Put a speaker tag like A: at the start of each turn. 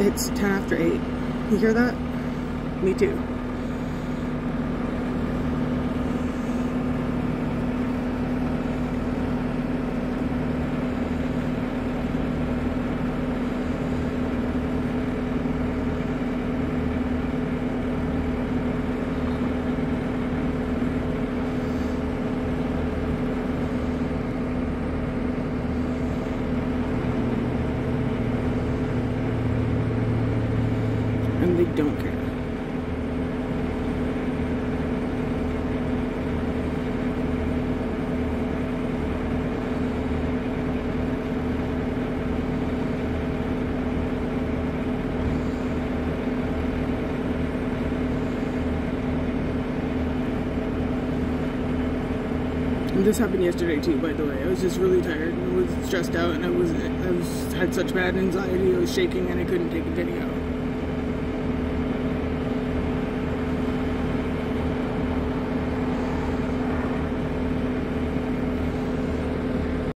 A: It's 10 after 8. You hear that? Me too. And they don't care. And this happened yesterday too, by the way. I was just really tired and I was stressed out and I had such bad anxiety. I was shaking and I couldn't take a video.